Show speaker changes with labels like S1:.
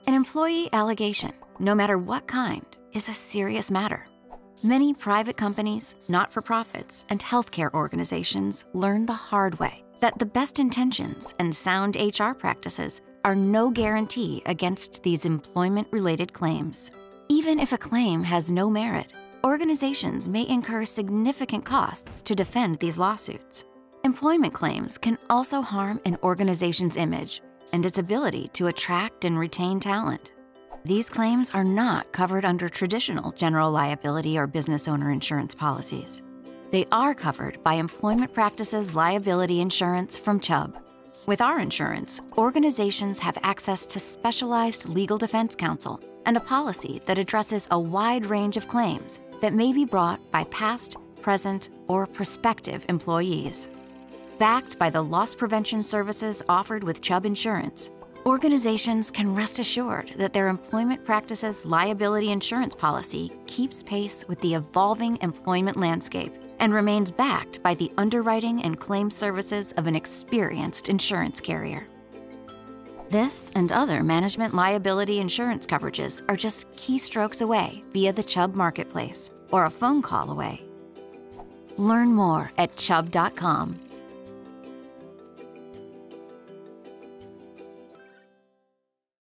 S1: An employee allegation, no matter what kind, is a serious matter. Many private companies, not-for-profits, and healthcare organizations learn the hard way that the best intentions and sound HR practices are no guarantee against these employment-related claims. Even if a claim has no merit, organizations may incur significant costs to defend these lawsuits. Employment claims can also harm an organization's image and its ability to attract and retain talent. These claims are not covered under traditional general liability or business owner insurance policies. They are covered by employment practices liability insurance from Chubb. With our insurance, organizations have access to specialized legal defense counsel and a policy that addresses a wide range of claims that may be brought by past, present, or prospective employees. Backed by the loss prevention services offered with Chubb Insurance, organizations can rest assured that their employment practices liability insurance policy keeps pace with the evolving employment landscape and remains backed by the underwriting and claim services of an experienced insurance carrier. This and other management liability insurance coverages are just keystrokes away via the Chubb Marketplace or a phone call away. Learn more at chubb.com.